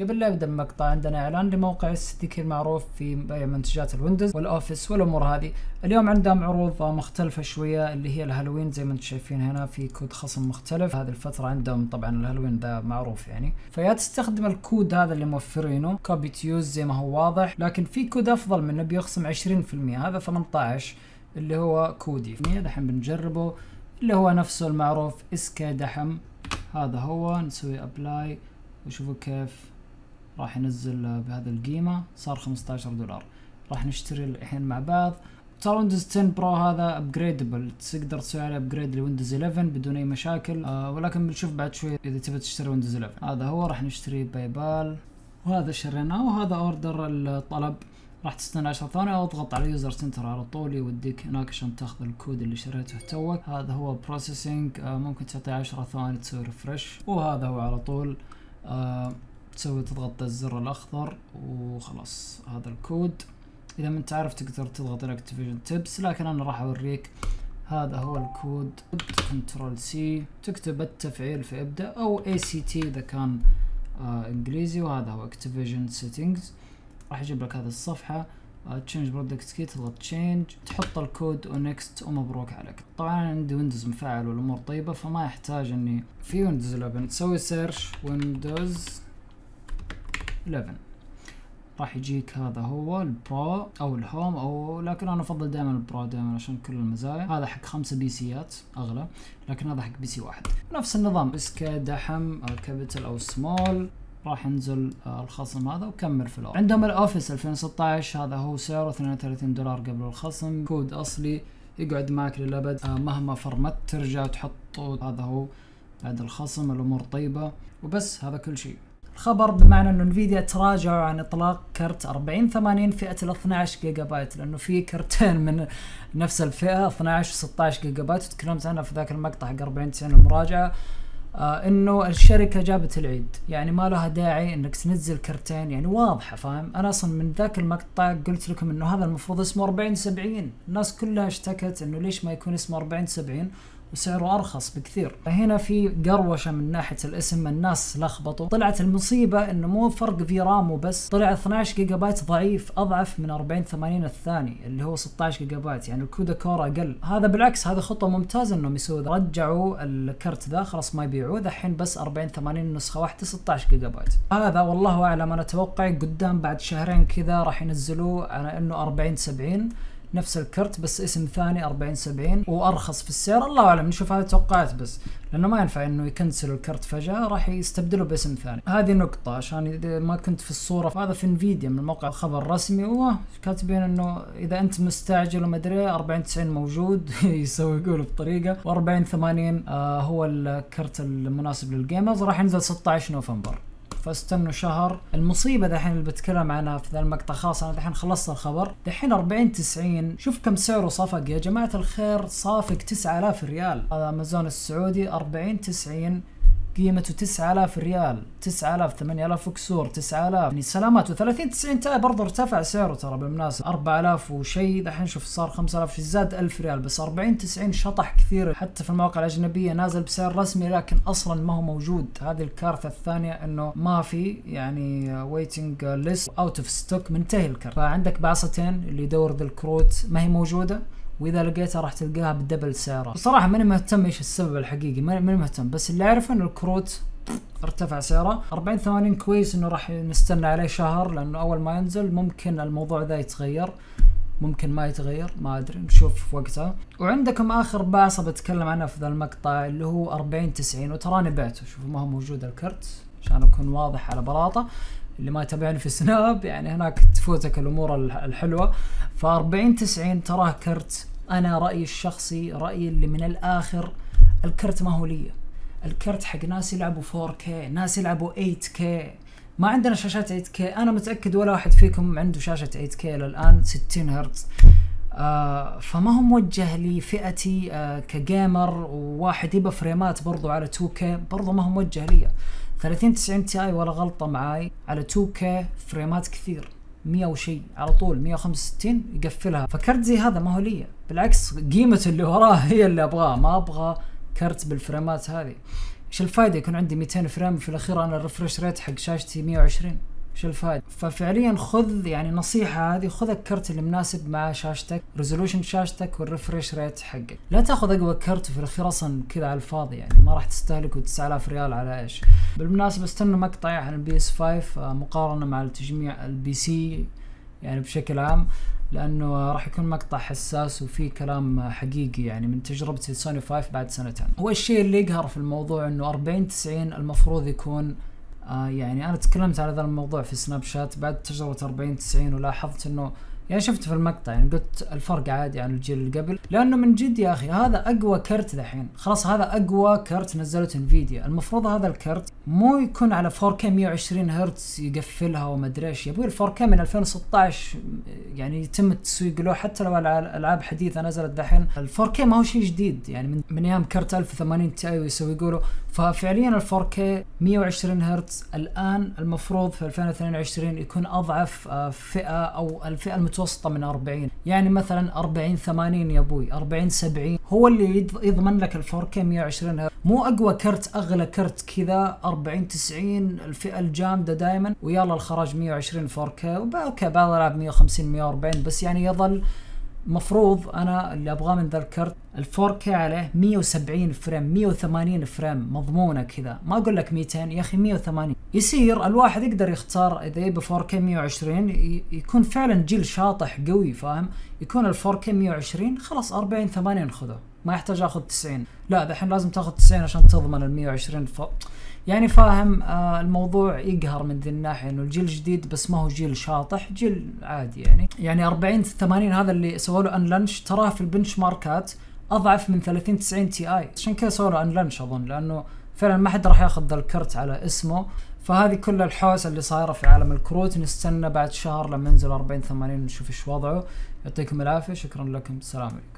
قبل لا ابدا المقطع عندنا اعلان لموقع ستيكي المعروف في بيع منتجات الويندوز والاوفيس والامور هذه. اليوم عندهم عروض مختلفه شويه اللي هي الهالوين، زي ما انتم شايفين هنا في كود خصم مختلف. هذه الفتره عندهم طبعا الهالوين ذا معروف يعني، فيا تستخدم الكود هذا اللي موفرينه كوبي تيوز زي ما هو واضح، لكن في كود افضل منه بيخصم 20%. هذا 18 اللي هو كودي. دحين بنجربه اللي هو نفسه المعروف اسكا دحم. هذا هو، نسوي ابلاي وشوفوا كيف راح ينزل بهذا القيمة. صار $15. راح نشتري الحين مع بعض. ترى ويندوز 10 برو هذا ابجريدبل، تقدر تسوي عليه ابجريد لويندوز 11 بدون اي مشاكل، ولكن بنشوف بعد شوي اذا تبي تشتري ويندوز 11. هذا هو، راح نشتري باي بال، وهذا شريناه، وهذا اوردر الطلب. راح تستنى 10 ثواني او اضغط على يوزر سنتر على طول يوديك هناك عشان تاخذ الكود اللي شريته توك. هذا هو بروسيسنج، ممكن تعطيه 10 ثواني تسوي ريفرش، وهذا هو على طول. تسوي تضغط الزر الاخضر وخلاص. هذا الكود اذا ما انت عارف تقدر تضغط الاكتيفيشن تيبس، لكن انا راح اوريك. هذا هو الكود، كنترول سي تكتب التفعيل في ابدا او اي سي تي اذا كان انجليزي، وهذا هو اكتيفيشن سيتنجز. راح يجيب لك هذه الصفحه. تشينج برودكت كي، تضغط تشينج، تحط الكود ونكست ومبروك عليك. طبعا انا عندي ويندوز مفعل والامور طيبه، فما يحتاج اني في ويندوز 11 تسوي سيرش ويندوز 11 راح يجيك. هذا هو البرو او الهوم، او لكن انا افضل دائما البرو دائما عشان كل المزايا. هذا حق 5 بي سيات اغلى، لكن هذا حق بي سي واحد. نفس النظام، اسكا دحم كابيتال او سمول، راح ينزل الخصم هذا وكمل في الأول. عندهم الاوفيس 2016، هذا هو سعره $32 قبل الخصم. كود اصلي يقعد معك للابد، مهما فرمت ترجع تحطه. هذا هو بعد الخصم، الامور طيبه وبس. هذا كل شيء. الخبر بمعنى انه انفيديا تراجعوا عن اطلاق كرت 4080 فئه ال 12 جيجا بايت، لانه في كرتين من نفس الفئه 12 و 16 جيجا بايت، وتكلمت عنها في ذاك المقطع حق 4090 المراجعه. انه الشركه جابت العيد، يعني ما لها داعي انك تنزل كرتين، يعني واضحه، فاهم؟ انا اصلا من ذاك المقطع قلت لكم انه هذا المفروض اسمه 4070. الناس كلها اشتكت انه ليش ما يكون اسمه 4070 وسعره ارخص بكثير. فهنا في قروشه من ناحيه الاسم، الناس لخبطوا. طلعت المصيبه انه مو فرق في رام وبس، طلع 12 جيجا بايت ضعيف، اضعف من 4080 الثاني اللي هو 16 جيجا بايت، يعني الكودا كور اقل. هذا بالعكس، هذا خطه ممتازه انهم يسووا. رجعوا الكرت ذا، خلاص ما يبيعوه ذحين، بس 4080 نسخه واحده 16 جيجا بايت. هذا والله اعلم، انا اتوقع قدام بعد شهرين كذا راح ينزلوه على انه 4070 نفس الكرت بس اسم ثاني 4070 وارخص في السعر. الله اعلم، نشوف. هذه توقعات بس، لانه ما ينفع انه يكنسلوا الكرت فجاه، راح يستبدلوا باسم ثاني. هذه نقطه عشان اذا ما كنت في الصوره. هذا في انفيديا من موقع خبر رسمي، كاتبين انه اذا انت مستعجل وما ادري 4090 موجود يسوقوا بطريقه، و4080 هو الكرت المناسب للجيمرز. راح ينزل 16 نوفمبر، فاستنوا شهر. المصيبه دحين اللي بتكلم عنها في ذا المقطع، خلاص انا دحين خلصت الخبر. دحين 4090 شوف كم سعره صافق يا جماعه الخير، صافق 9000 ريال. هذا امازون السعودي 4090 قيمته 9000 ريال، 9000 8000 وكسور 9000 يعني سلامات. و3090 تاي برضه ارتفع سعره ترى بالمناسبه 4000 وشيء، دحين شوف صار 5000 زاد 1000 ريال. بس 4090 شطح كثير، حتى في المواقع الاجنبيه نازل بسعر رسمي لكن اصلا ما هو موجود. هذه الكارثه الثانيه انه ما في يعني ويتنج ليست، اوت اوف ستوك، منتهي الكارت. فعندك بعصتين اللي يدور ذا الكروت ما هي موجوده، واذا لقيتها راح تلقاها بدبل سعرها. بصراحه ماني مهتم ايش السبب الحقيقي، ماني مهتم، بس اللي اعرفه انه الكروت ارتفع سعره. 4080 كويس انه راح نستنى عليه شهر، لانه اول ما ينزل ممكن الموضوع ذا يتغير، ممكن ما يتغير، ما ادري، نشوف وقتها. وعندكم اخر بعصه بتكلم عنها في ذا المقطع اللي هو 4090، وتراني بعته، شوفوا ما هو موجود الكرت عشان اكون واضح على بلاطه. اللي ما يتابعني في سناب يعني هناك تفوتك الامور الحلوه. ف 4090 تراه كرت، انا رايي الشخصي، رايي اللي من الاخر، الكرت ما هو لي. الكرت حق ناس يلعبوا 4K، ناس يلعبوا 8K. ما عندنا شاشات 8K، انا متاكد ولا واحد فيكم عنده شاشه 8K للان 60 هرتز. فما هو موجه لفئتي كجيمر، وواحد يبى فريمات برضو على 2K برضو ما هو موجه لي. 3090 تي ولا غلطه معاي على 2K فريمات كثير، 100 وشيء على طول، 165 يقفلها. فكرت زي هذا ما هو لي، بالعكس قيمة اللي وراه هي اللي ابغاه، ما ابغى كرت بالفريمات هذه. ايش الفائده يكون عندي 200 فريم وفي الاخير انا الريفرش ريت حق شاشتي 120؟ ايش الفائده؟ ففعليا خذ يعني نصيحه هذه، خذ الكرت اللي مناسب مع شاشتك، ريزولوشن شاشتك والريفرش ريت حقك. لا تاخذ اقوى كرت وفي الاخير اصلا كذا على الفاضي، يعني ما راح تستهلك 9000 ريال على ايش. بالمناسبه استنوا مقطع عن البي اس 5 مقارنه مع التجميع البي سي يعني بشكل عام، لانه راح يكون مقطع حساس وفي كلام حقيقي يعني من تجربتي سوني 5 بعد سنتين. هو الشيء اللي يقهر في الموضوع انه 4090 المفروض يكون يعني انا تكلمت على ذا الموضوع في سناب شات بعد تجربة 4090، ولاحظت انه يعني شفت في المقطع يعني قلت الفرق عادي عن الجيل اللي قبل، لانه من جد يا اخي هذا اقوى كرت دحين، خلاص هذا اقوى كرت نزلته انفيديا. المفروض هذا الكرت مو يكون على 4K 120 هرتز يقفلها وما ادري ايش، يبغى ال 4K من 2016 يعني يتم التسويق له، حتى لو الالعاب حديثه نزلت دحين ال 4K ما هو شيء جديد يعني من ايام كرت 1080 تي ويسوقوا له. ففعليا ال 4K 120 هرتز الان المفروض في 2022 يكون اضعف فئه او الفئه المتوسطه من 40، يعني مثلا 40 80 يا ابوي، 40 70 هو اللي يضمن لك ال 4K 120 هرتز، مو اقوى كرت اغلى كرت كذا 40 90 الفئه الجامده دائما ويلا الخراج 120 4K اوكي بعض الالعاب 150 140، بس يعني يظل مفروض انا اللي ابغاه من ذا الكرت ال 4K عليه 170 فريم 180 فريم مضمونه كذا، ما اقول لك 200 يا اخي 180 يصير الواحد يقدر يختار اذا يبي 4K 120 يكون فعلا جيل شاطح قوي فاهم، يكون ال 4K 120 خلاص 40 80 خذه، ما يحتاج اخذ 90، لا دحين لازم تاخذ 90 عشان تضمن ال 120 يعني فاهم. الموضوع يقهر من ذي الناحيه انه الجيل جديد بس ما هو جيل شاطح، جيل عادي يعني 40 80 هذا اللي سووا له انلانش تراه في البنش ماركات اضعف من 30 90 تي اي، عشان كذا سووا له انلانش اظن، لانه فعلا ما حد راح ياخذ ذا الكرت على اسمه. فهذه كل الحوسه اللي صايره في عالم الكروت، نستنى بعد شهر لما ينزل 40 80 نشوف ايش وضعه. يعطيكم العافيه، شكرا لكم، السلام عليكم.